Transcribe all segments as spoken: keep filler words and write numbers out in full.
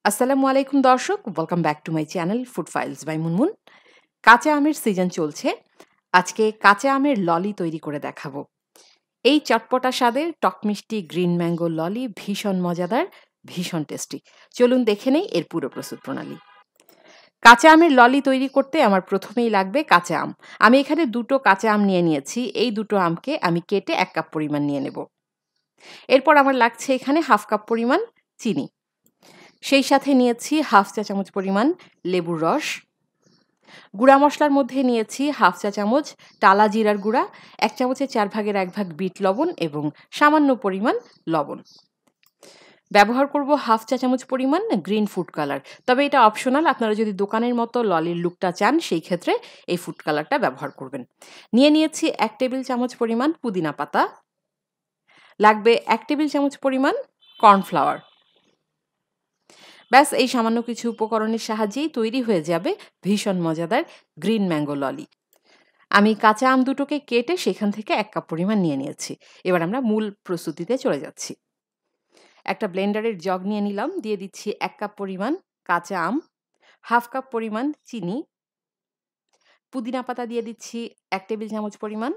আসসালামু আলাইকুম দর্শক, welcome back to my channel food files by Munmun. কাঁচা আমের সিজন চলছে। আজকে কাঁচা আমের ললি তৈরি করে দেখাবো। এই চটপটা স্বাদের টক মিষ্টি গ্রিন ম্যাঙ্গো ললি ভীষণ মজাদার, ভীষণ টেস্টি। চলুন দেখে নেই এর পুরো প্রস্তুত প্রণালী। কাঁচা আমের ললি তৈরি করতে আমার প্রথমেই লাগবে কাঁচা আম। আমি এখানে দুটো কাঁচা আম নিয়ে নিয়েছি। এই দুটো আমকে আমি কেটে এক কাপ পরিমাণ নিয়ে নেব। এরপর আমার লাগছে এখানে হাফ কাপ পরিমাণ চিনি। সেই সাথে নিয়েছি হাফ চা চামচ পরিমাণ লেবুর রস। গুঁড়া মশলার মধ্যে নিয়েছি হাফ চা চামচ টালা জিরার গুঁড়া, এক চামচের চার ভাগের এক ভাগ বিট লবণ এবং সামান্য পরিমাণ লবণ। ব্যবহার করব হাফ চা চামচ পরিমাণ গ্রিন ফুড কালার, তবে এটা অপশনাল। আপনারা যদি দোকানের মতো ললির লুকটা চান সেই ক্ষেত্রে এই ফুড কালারটা ব্যবহার করবেন। নিয়ে নিয়েছি এক টেবিল চামচ পরিমাণ পুদিনা পাতা, লাগবে এক টেবিল চামচ পরিমাণ কর্নফ্লাওয়ার। ব্যাস, এই সামান্য কিছু উপকরণের সাহায্যেই তৈরি হয়ে যাবে ভীষণ মজাদার গ্রিন ম্যাঙ্গো ললি। আমি কাঁচা আম দুটোকে কেটে সেখান থেকে এক কাপ পরিমাণ নিয়ে নিয়েছি। এবার আমরা মূল প্রস্তুতিতে চলে যাচ্ছি। একটা ব্লেন্ডারের জগ নিয়ে নিলাম, দিয়ে দিচ্ছি এক কাপ পরিমাণ কাঁচা আম, হাফ কাপ পরিমাণ চিনি, পুদিনা পাতা দিয়ে দিচ্ছি এক টেবিল চামচ পরিমাণ,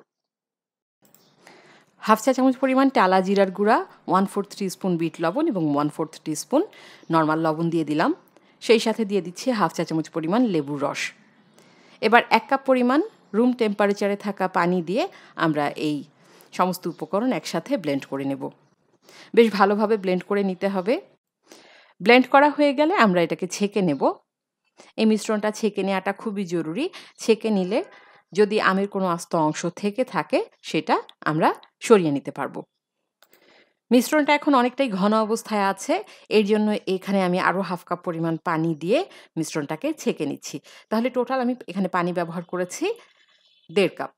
হাফ চা চামচ পরিমাণ টালা জিরার গুঁড়া, ওয়ান ফোর্থ টিস্পুন বিট লবণ এবং ওয়ান ফোর্থ টিস্পুন নর্মাল লবণ দিয়ে দিলাম। সেই সাথে দিয়ে দিচ্ছি হাফ চা চামচ পরিমাণ লেবুর রস। এবার এক কাপ পরিমাণ রুম টেম্পারেচারে থাকা পানি দিয়ে আমরা এই সমস্ত উপকরণ একসাথে ব্লেন্ড করে নেব। বেশ ভালোভাবে ব্লেন্ড করে নিতে হবে। ব্লেন্ড করা হয়ে গেলে আমরা এটাকে ছেঁকে নেব। এই মিশ্রণটা ছেঁকে নেওয়াটা খুবই জরুরি। ছেঁকে নিলে যদি আমের কোনো আস্ত অংশ থেকে থাকে সেটা আমরা সরিয়ে নিতে পারবো। মিশ্রণটা এখন অনেকটাই ঘন অবস্থায় আছে, এর জন্য এখানে আমি আরও হাফ কাপ পরিমাণ পানি দিয়ে মিশ্রণটাকে ছেঁকে নিচ্ছি। তাহলে টোটাল আমি এখানে পানি ব্যবহার করেছি দেড় কাপ।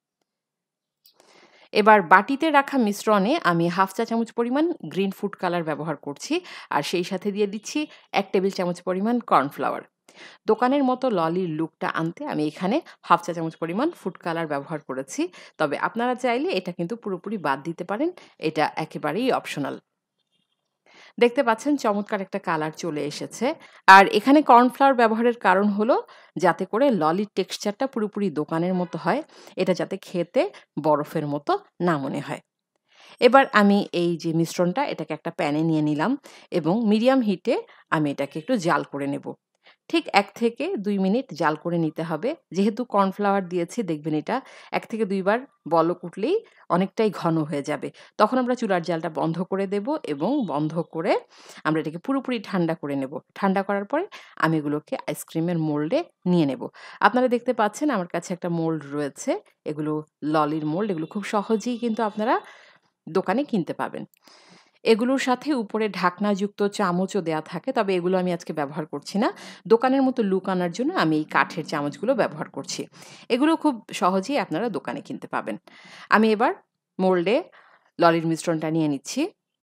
এবার বাটিতে রাখা মিশ্রণে আমি হাফ চা চামচ পরিমাণ গ্রিন ফুড কালার ব্যবহার করছি, আর সেই সাথে দিয়ে দিচ্ছি এক টেবিল চামচ পরিমাণ কর্নফ্লাওয়ার। দোকানের মতো ললির লুকটা আনতে আমি এখানে হাফ চা চামচ পরিমাণ ফুড কালার ব্যবহার করেছি, তবে আপনারা চাইলে এটা কিন্তু পুরোপুরি বাদ দিতে পারেন, এটা একেবারেই অপশনাল। দেখতে পাচ্ছেন চমৎকার একটা কালার চলে এসেছে। আর এখানে কর্নফ্লাওয়ার ব্যবহারের কারণ হলো যাতে করে ললির টেক্সচারটা পুরোপুরি দোকানের মতো হয়, এটা যাতে খেতে বরফের মতো না মনে হয়। এবার আমি এই যে মিশ্রণটা এটাকে একটা প্যানে নিয়ে নিলাম এবং মিডিয়াম হিটে আমি এটাকে একটু জাল করে নেব। ঠিক এক থেকে দুই মিনিট জাল করে নিতে হবে। যেহেতু কর্নফ্লাওয়ার দিয়েছি, দেখবেন এটা এক থেকে দুইবার বলক উঠলেই অনেকটাই ঘন হয়ে যাবে। তখন আমরা চুলার জালটা বন্ধ করে দেব এবং বন্ধ করে আমরা এটাকে পুরোপুরি ঠান্ডা করে নেব। ঠান্ডা করার পরে আমি এগুলোকে আইসক্রিমের মোল্ডে নিয়ে নেব। আপনারা দেখতে পাচ্ছেন আমার কাছে একটা মোল্ড রয়েছে, এগুলো ললির মোল্ড। এগুলো খুব সহজেই কিন্তু আপনারা দোকানে কিনতে পাবেন। এগুলোর সাথে উপরে ঢাকনাযুক্ত চামচও দেয়া থাকে, তবে এগুলো আমি আজকে ব্যবহার করছি না। দোকানের মতো লুক আনার জন্য আমি এই কাঠের চামচগুলো ব্যবহার করছি। এগুলো খুব সহজেই আপনারা দোকানে কিনতে পাবেন। আমি এবার মোল্ডে ললির মিশ্রণটা নিয়ে নিচ্ছি।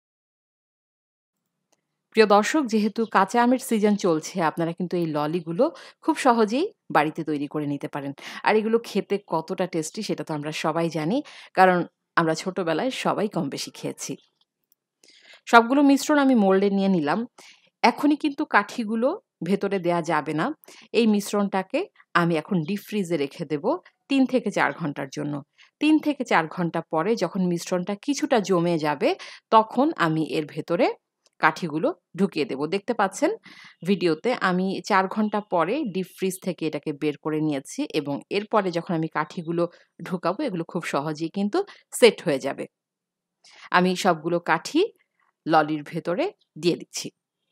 প্রিয় দর্শক, যেহেতু কাঁচা আমের সিজন চলছে, আপনারা কিন্তু এই ললিগুলো খুব সহজেই বাড়িতে তৈরি করে নিতে পারেন। আর এগুলো খেতে কতটা টেস্টি সেটা তো আমরা সবাই জানি, কারণ আমরা ছোটবেলায় সবাই কম বেশি খেয়েছি। সবগুলো মিশ্রণ আমি মোল্ডে নিয়ে নিলাম। এখনই কিন্তু কাঠিগুলো ভেতরে দেয়া যাবে না। এই মিশ্রণটাকে আমি এখন ডিপ ফ্রিজে রেখে দেব তিন থেকে চার ঘন্টার জন্য। তিন থেকে চার ঘন্টা পরে যখন মিশ্রণটা কিছুটা জমে যাবে, তখন আমি এর ভেতরে কাঠিগুলো ঢুকিয়ে দেব। দেখতে পাচ্ছেন ভিডিওতে আমি চার ঘন্টা পরে ডিপ ফ্রিজ থেকে এটাকে বের করে নিয়েছি এবং এরপরে যখন আমি কাঠিগুলো ঢুকাবো, এগুলো খুব সহজেই কিন্তু সেট হয়ে যাবে। আমি সবগুলো কাঠি ললির ভেতরে দিয়ে দিচ্ছি।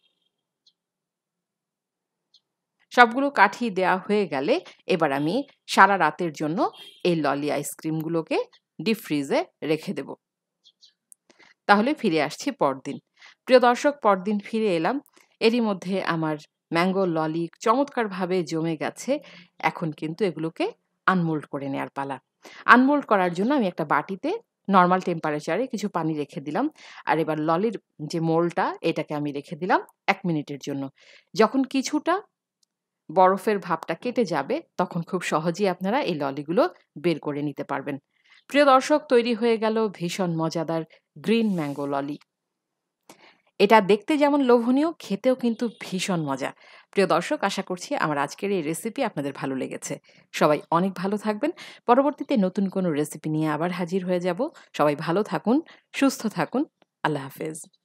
সবগুলো কাঠি দেয়া হয়ে গেলে এবার আমি সারা রাতের জন্য এই ললি আইসক্রিমগুলোকে ডিপ ফ্রিজে রেখে দেব। তাহলে ফিরে আসছি পরদিন। প্রিয় দর্শক, পরদিন ফিরে এলাম। এরই মধ্যে আমার ম্যাঙ্গো ললি চমৎকারভাবে জমে গেছে। এখন কিন্তু এগুলোকে আনমোল্ড করে নেওয়ার পালা। আনমোল্ড করার জন্য আমি একটা বাটিতে নর্মাল টেম্পারেচারে কিছু পানি রেখে দিলাম, আর এবার ললির যে মোল্ডটা এটাকে আমি রেখে দিলাম এক মিনিটের জন্য। যখন কিছুটা বরফের ভাবটা কেটে যাবে, তখন খুব সহজেই আপনারা এই ললিগুলো বের করে নিতে পারবেন। প্রিয় দর্শক, তৈরি হয়ে গেল ভীষণ মজাদার গ্রিন ম্যাঙ্গো ললি। এটা দেখতে যেমন লোভনীয়, খেতেও কিন্তু ভীষণ মজা। প্রিয় দর্শক, আশা করছি আমার আজকের এই রেসিপি আপনাদের ভালো লেগেছে। সবাই অনেক ভালো থাকবেন। পরবর্তীতে নতুন কোনো রেসিপি নিয়ে আবার হাজির হয়ে যাব। সবাই ভালো থাকুন, সুস্থ থাকুন। আল্লাহ হাফেজ।